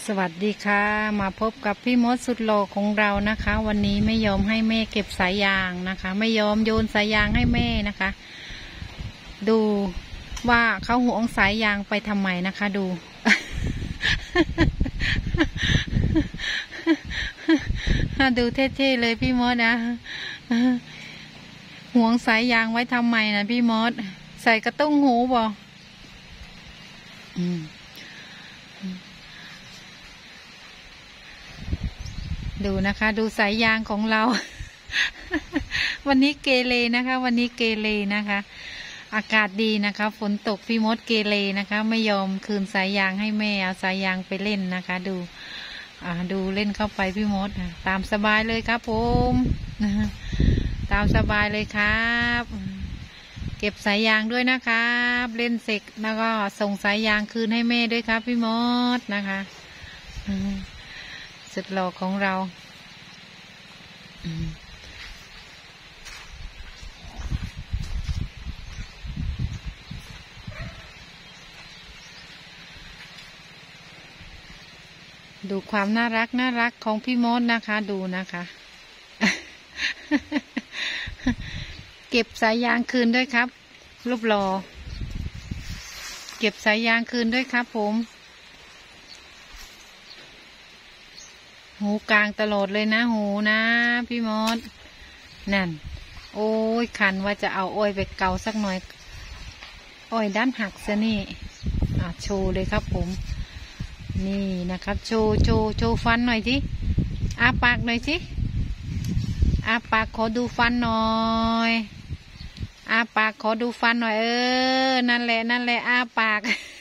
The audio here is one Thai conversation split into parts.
สวัสดีค่ะมาพบกับพี่มดสุดหล่อของเรานะคะ วันนี้ไม่ยอมให้แม่เก็บสายยางนะคะ ไม่ยอมโยนสายยางให้แม่นะคะ ดูว่าเขาห่วงสายยางไปทำไมนะคะดู ดูเท่ๆเลยพี่มดนะห่วงสายยางไว้ทำไมนะพี่มดใส่กระตุ้งหูบ่ดูนะคะดูสายยางของเรา วันนี้เกเรนะคะ วันนี้เกเรนะคะ อากาศดีนะคะฝนตกพี่มดเกเรนะคะ ไม่ยอมคืนสายยางให้แม่เอาสายยางไปเล่นนะคะ ดูดูเล่นเข้าไปพี่มดตามสบายเลยครับผมตามสบายเลยครับเก็บสายยางด้วยนะครับเล่นเสร็จแล้วก็ส่งสายยางคืนให้แม่ด้วยครับพี่มดนะคะสุดหล่อของเราดูความน่ารักของพี่มดนะคะดูนะคะ เก็บสายยางคืนด้วยครับรูปหล่อเก็บสายยางคืนด้วยครับผมหูกลางตลอดเลยนะหูนะพี่มดนั่นโอ้ยคันว่าจะเอาอ้อยไปเกาสักหน่อยอ้อยด้านหักซะนี่โชว์เลยครับผมนี่นะครับโชว์ฟันหน่อยสิอาปากหน่อยสิอาปากขอดูฟันหน่อยอาปากขอดูฟันหน่อยนั่นแหละอาปาก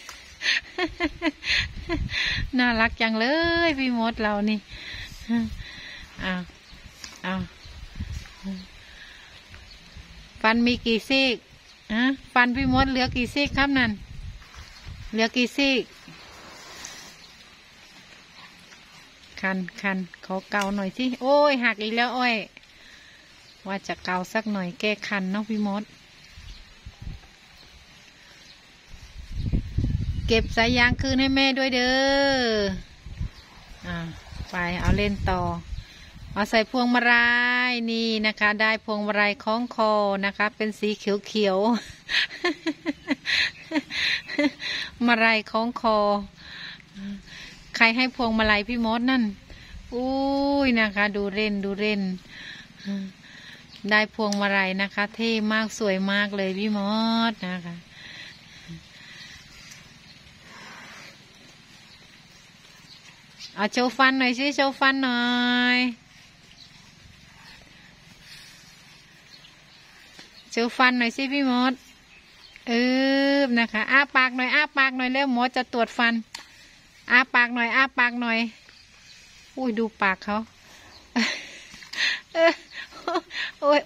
น่ารักจังเลยพี่มดเรานี่ฟันมีกี่ซี่ฟันพี่มดเหลือกี่ซี่ครับนั่นเหลือกี่ซี่คันขอเกาหน่อยสิโอ้ยหักอีกแล้วอ้อยว่าจะเกาสักหน่อยแก้คันเนาะพี่มดเก็บสายยางคืนให้แม่ด้วยเด้อไปเอาเล่นต่อเอาใส่พวงมาลัยนี่นะคะได้พวงมาลัยคล้องคอนะคะเป็นสีเขียวมาลัยคล้องคอใครให้พวงมาลัยพี่มดนั่นอุ้ยนะคะดูเล่นได้พวงมาลัยนะคะเท่มากสวยมากเลยพี่มดนะคะเอาโชว์ฟันหน่อยสิโชว์ฟันหน่อยโชว์ฟันหน่อยสิพี่มดนะคะอ้าปากหน่อยเร็วหมอจะตรวจฟันอ้าปากหน่อยอุ้ยดูปากเขาโอ้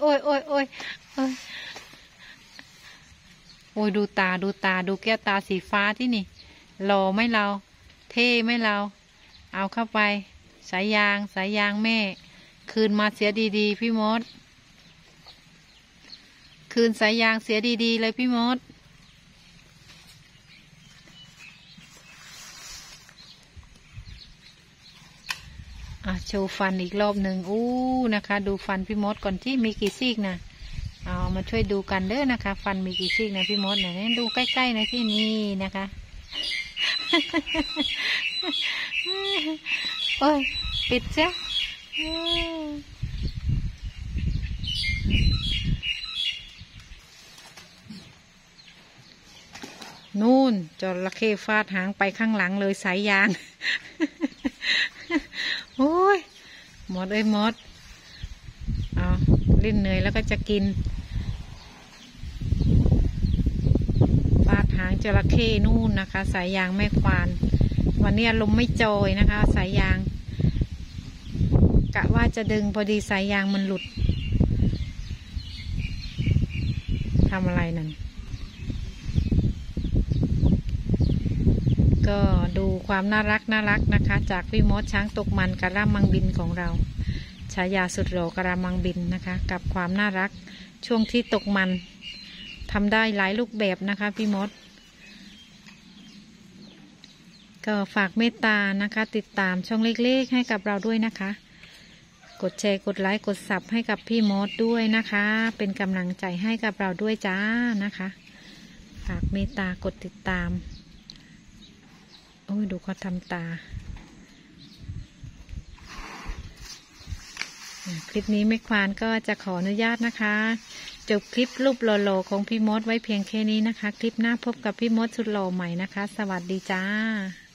ยดูตาดูแก้วตาสีฟ้าที่นี่หล่อไหมเราเท่ไหมเราเอาเข้าไปสายยางแม่คืนมาเสียดีๆพี่มดคืนสายยางเสียดีๆเลยพี่มดโชว์ฟันอีกรอบหนึ่งนะคะดูฟันพี่มดก่อนที่มีกี่ซี่นะเอามาช่วยดูกันเด้อนะคะฟันมีกี่ซี่นะพี่มดเนี่ยดูใกล้ๆในที่นี้นะคะโอ้ยปิดจ้ะนู่นจระเข้ฟาดหางไปข้างหลังเลยสายยาง โอ้ยมดมดเล่นเหนื่อยแล้วก็จะกินฟาดหางจระเข้นู่นนะคะสายยางแม่ควานวันนี้อารมณ์ไม่จอยนะคะสายยางกะว่าจะดึงพอดีสายยางมันหลุดทำอะไรนั่นก็ดูความน่ารักนะคะจากพี่มดช้างตกมันกะระมังบินของเราฉายาสุดหล่อกะระมังบินนะคะกับความน่ารักช่วงที่ตกมันทำได้หลายรูปแบบนะคะพี่มดก็ฝากเมตตานะคะ ติดตามช่องเล็กๆให้กับเราด้วยนะคะ กดแชร์กดไลค์กดซับให้กับพี่มดด้วยนะคะ เป็นกำลังใจให้กับเราด้วยจ้านะคะฝากเมตตากดติดตามโอ้ยดูเขาทำตาคลิปนี้แม่ควานก็จะขออนุญาตนะคะจบคลิปรูปหล่อๆของพี่มดไว้เพียงแค่นี้นะคะคลิปหน้าพบกับพี่มดสุดหล่อใหม่นะคะสวัสดีจ้า